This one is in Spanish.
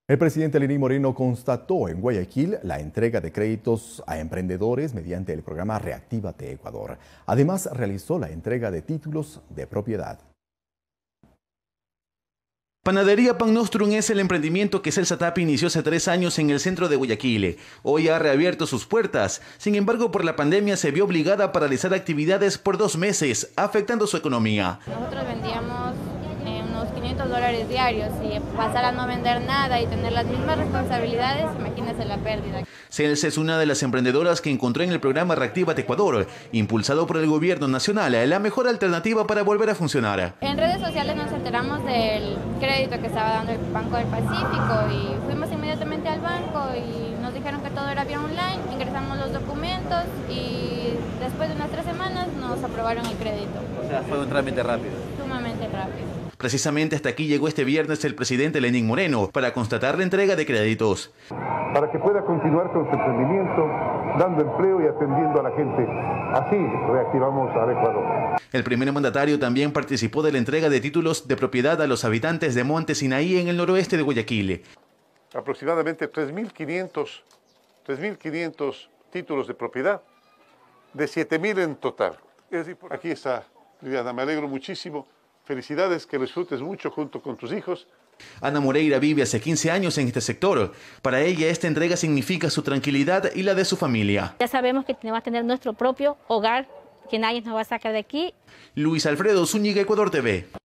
El presidente Lenín Moreno constató en Guayaquil la entrega de créditos a emprendedores mediante el programa Reactívate Ecuador. Además, realizó la entrega de títulos de propiedad. Panadería Pan Nostrum es el emprendimiento que Celsa Tapia inició hace 3 años en el centro de Guayaquil. Hoy ha reabierto sus puertas. Sin embargo, por la pandemia se vio obligada a paralizar actividades por 2 meses, afectando su economía. Nosotros vendíamos unos $500 diarios y pasar a no vender nada y tener las mismas responsabilidades, imagínese la pérdida. Celsa es una de las emprendedoras que encontró en el programa Reactívate Ecuador, impulsado por el gobierno nacional, la mejor alternativa para volver a funcionar. En redes sociales nos enteramos del crédito que estaba dando el Banco del Pacífico y fuimos inmediatamente al banco y nos dijeron que todo era vía online, ingresamos los documentos y después de unas 3 semanas nos aprobaron el crédito. O sea, fue un trámite rápido. Sumamente rápido. Precisamente hasta aquí llegó este viernes el presidente Lenín Moreno para constatar la entrega de créditos. Para que pueda continuar con su emprendimiento, dando empleo y atendiendo a la gente. Así reactivamos al Ecuador. El primer mandatario también participó de la entrega de títulos de propiedad a los habitantes de Monte Sinaí en el noroeste de Guayaquil. Aproximadamente 3.500 títulos de propiedad, de 7.000 en total. Es decir, aquí está, Liliana, me alegro muchísimo. Felicidades, que disfrutes mucho junto con tus hijos. Ana Moreira vive hace 15 años en este sector. Para ella esta entrega significa su tranquilidad y la de su familia. Ya sabemos que tenemos que tener nuestro propio hogar, que nadie nos va a sacar de aquí. Luis Alfredo Zúñiga, Ecuador TV.